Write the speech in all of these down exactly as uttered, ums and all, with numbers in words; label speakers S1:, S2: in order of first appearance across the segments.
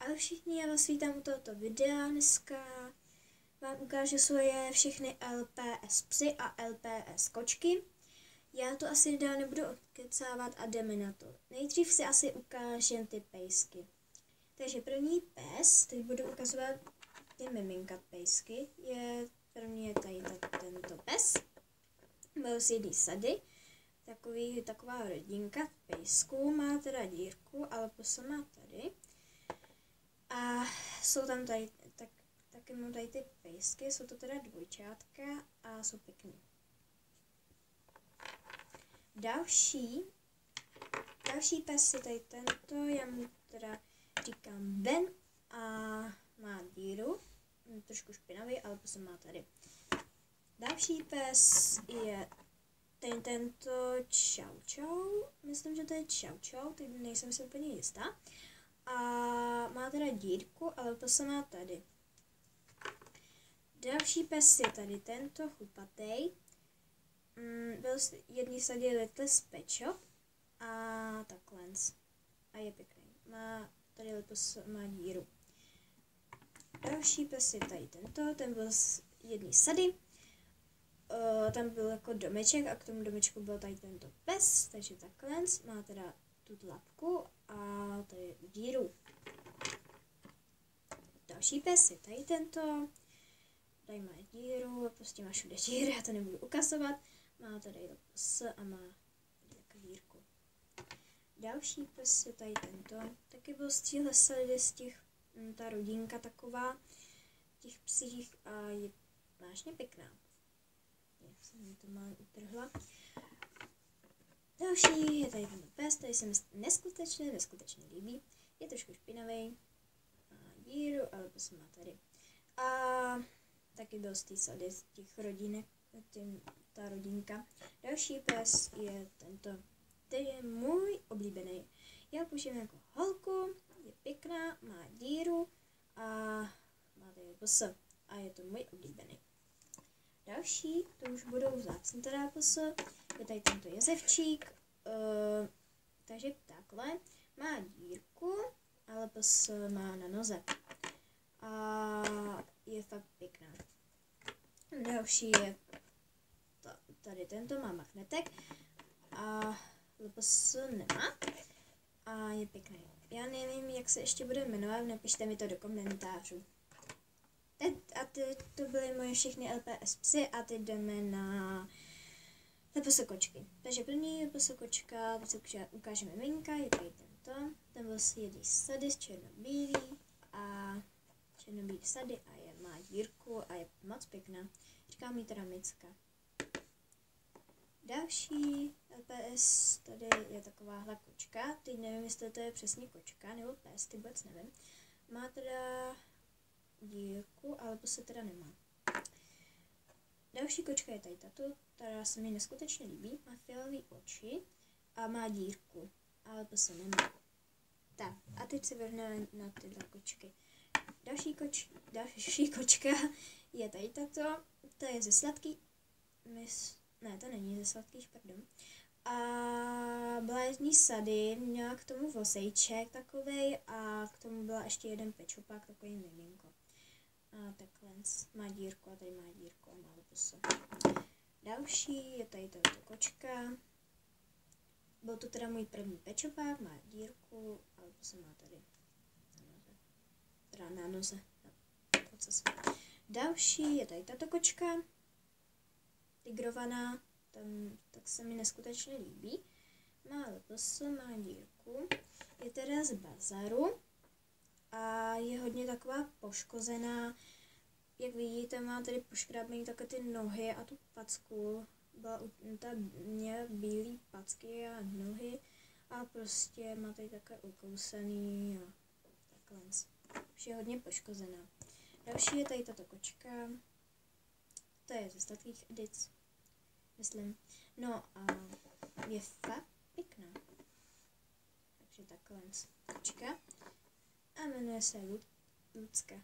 S1: Ale všichni, já vás vítám u tohoto videa. Dneska vám ukážu svoje všechny L P S psy a L P S kočky. Já to asi dál nebudu odkecávat a jdeme na to. Nejdřív si asi ukážem ty pejsky. Takže první pes, teď budu ukazovat ty miminkat pejsky. Je, první je tady tento pes. Byl z jedné sady. Takový, taková rodinka pejsků, má teda dírku, ale pusa má tady. A jsou tam tady, tak, taky mám tady ty pejsky, jsou to teda dvojčátka a jsou pěkný. Další, další pes je tady tento, já mu teda říkám Ben a má díru, trošku špinavý, ale pusa má tady. Další pes je ten, tento Čau Čau, myslím, že to je Čau Čau, teď nejsem si úplně jistá. A má teda dírku, ale to se má tady. Další pes je tady tento chupatej. Mm, byl z jedné sadě Little Pet Shop a takhle. A je pěkný. Má tady letos má díru. Další pes je tady tento, ten byl z jedné sady. Uh, tam byl jako domeček a k tomu domečku byl tady tento pes, takže takhle. Má teda tu tlapku a tady díru. Další pes je tady tento. Tady má díru, prostě má všude díry, já to nebudu ukazovat. Má tady pes a má tady dírku. Další pes je tady tento. Taky byl z těchhle sady, z těch, ta rodinka taková, těch psích a je vážně pěkná. Jak jsem mi to malé utrhla. Další je tady ten pes, tady se mi neskutečně, neskutečně líbí. Je trošku špinavý, má díru, ale pes má tady. A taky byl z té sady, z těch rodinek, tím, ta rodinka. Další pes je tento, který je můj oblíbený. Já používám jako holku, je pěkná, má díru a má tady pes a je to můj oblíbený. Další, to už budou vzácný teda pes, je tady tento jezevčík, uh, takže takhle, má dírku, ale pes má na noze a je fakt pěkná. Další je tady tento, má magnetek a pes nemá a je pěkný. Já nevím, jak se ještě bude jmenovat, napište mi to do komentářů. A teď to byly moje všechny L P S psy a teď jdeme na leposokočky. Takže první leposokočka, teď se ukáže miminka, je tady tento. Ten byl z jedné sady z černobílý a černobílý sady a je, má dírku a je moc pěkná. Říkám jí teda Micka. Další L P S tady je takováhle kočka. Teď nevím, jestli to je přesně kočka nebo pes, ty vůbec nevím. Má teda dírku, ale to se teda nemá. Další kočka je tady tato, která se mi neskutečně líbí, má fialové oči a má dírku, ale to se nemá. Tak, a teď se vrhneme na tyhle kočky. Další, koč, další kočka je tady tato, to je ze sladký, mys, ne, to není ze sladkých, pardon. A byla jední sady, měla k tomu vosejček takovej a k tomu byla ještě jeden pečopák, takový miminko. A takhle má dírku a tady má dírku a má pusu. Další je tady tato kočka. Byl to teda můj první pečopák, má dírku, ale pusu má tady na noze. Teda na noze. No, další je tady tato kočka. Tigrovaná, tam, tak se mi neskutečně líbí. Má pusu, má dírku. Je teda z bazaru. A je hodně taková poškozená. Jak vidíte, má tady poškrábený také ty nohy a tu packu. Byla ta měla bílý packy a nohy. A prostě má tady také ukousaný a takhle. Už je hodně poškozená. Další je tady tato kočka. To je ze sladkých edic, myslím. No a je fakt pěkná. Takže takhle kočka. A jmenuje se Lucka.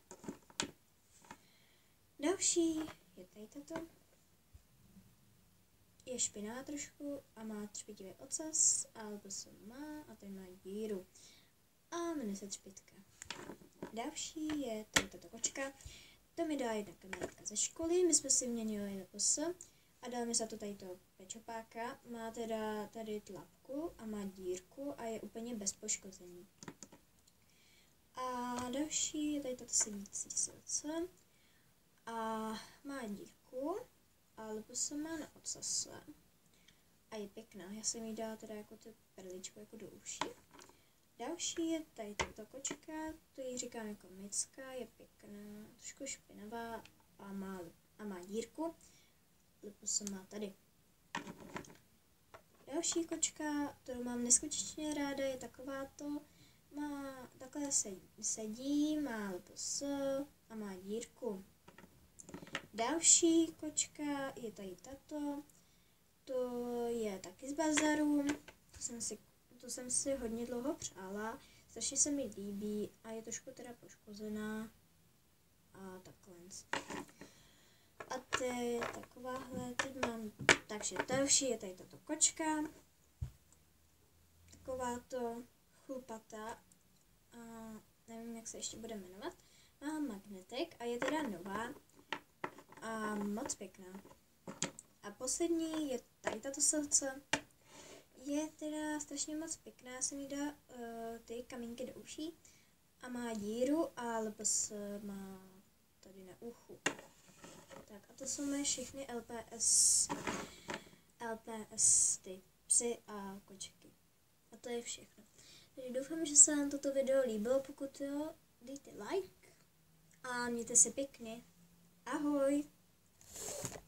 S1: Další je tady tato. Je špinavá trošku a má třpitivý ocas, ale to se má a tady má díru. A jmenuje se Třpitka. Další je tady tato kočka. To mi dala jedna kamarádka ze školy, my jsme si měnili L P S a dala mi za to tady toho pečopáka. Má teda tady tlapku a má dírku a je úplně bez poškození. A další je tady tato sedící silce a má dírku a L P S má na ocase a je pěkná. Já jsem jí dala teda jako ty perličku jako do uší. Další je tady tato kočka, to jí říkám jako micka, je pěkná, trošku špinavá a má, a má dírku. L P S má tady. Další kočka, kterou mám neskutečně ráda, je takováto. Má takhle sedí, má L P S a má dírku. Další kočka je tady tato. To je taky z bazaru. To jsem si, to jsem si hodně dlouho přála. Strašně se mi líbí a je trošku teda poškozená. A takhle. A ty takováhle, teď mám, takže další je tady tato kočka. Takováto chlupatá. A nevím, jak se ještě bude jmenovat. Má magnetek a je teda nová. A moc pěkná. A poslední je tady tato silce. Je teda strašně moc pěkná, já jsem jí dala uh, ty kamínky do uší a má díru a L P S má tady na uchu. Tak a to jsou moje všechny L P S, L P S, ty psy a kočky. A to je všechno. Takže doufám, že se vám toto video líbilo, pokud jo, dejte like a mějte se pěkně. Ahoj!